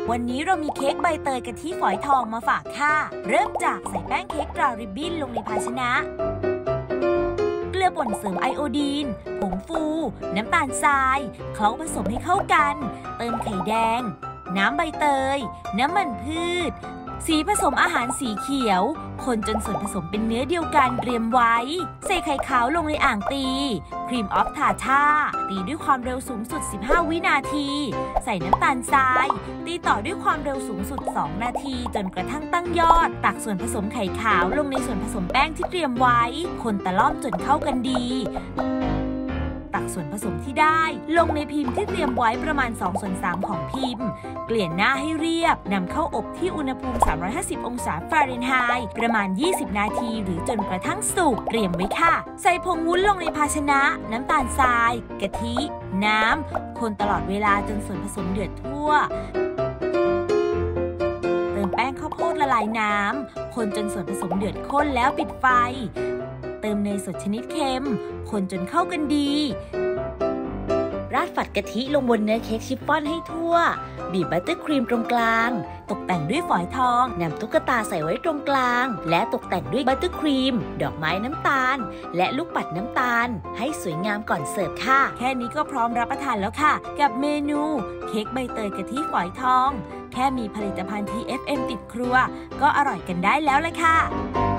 วันนี้เรามีเค้กใบเตยกะทิฝอยทองมาฝากค่ะเริ่มจากใส่แป้งเค้กตราริบบิ้นลงในภาชนะเกลือป่นเสริมไอโอดีนผงฟูน้ำตาลทรายเคล้าผสมให้เข้ากันเติมไข่แดงน้ำใบเตยน้ำมันพืชสีผสมอาหารสีเขียวคนจนส่วนผสมเป็นเนื้อเดียวกันเตรียมไว้ใส่ไข่ขาวลงในอ่างตีครีมออฟทาท่าตีด้วยความเร็วสูงสุด15วินาทีใส่น้ำตาลทรายตีต่อด้วยความเร็วสูงสุด2นาทีจนกระทั่งตั้งยอดตักส่วนผสมไข่ขาวลงในส่วนผสมแป้งที่เตรียมไว้คนตะล่อมจนเข้ากันดีตักส่วนผสมที่ได้ลงในพิมพ์ที่เตรียมไว้ประมาณ2/3ของพิมพ์เกลี่ยหน้าให้เรียบนำเข้าอบที่อุณหภูมิ350องศาฟาเรนไฮต์ประมาณ20นาทีหรือจนกระทั่งสุกเตรียมไว้ค่ะใส่ผงวุ้นลงในภาชนะน้ำตาลทรายกะทิน้ำคนตลอดเวลาจนส่วนผสมเดือดทั่วเติมแป้งข้าวโพดละลายน้ำคนจนส่วนผสมเดือดข้นแล้วปิดไฟเติมเนยสดชนิดเค็มคนจนเข้ากันดีราดฝัดกะทิลงบนเนื้อเค้กชิฟฟ่อนให้ทั่วบีบบัตเตอร์ครีมตรงกลางตกแต่งด้วยฝอยทองนำตุ๊กตาใส่ไว้ตรงกลางและตกแต่งด้วยบัตเตอร์ครีมดอกไม้น้ำตาลและลูกปัดน้ำตาลให้สวยงามก่อนเสิร์ฟค่ะแค่นี้ก็พร้อมรับประทานแล้วค่ะกับเมนูเค้กใบเตยกะทิฝอยทองแค่มีผลิตภัณฑ์ TFM ติดครัวก็อร่อยกันได้แล้วเลยค่ะ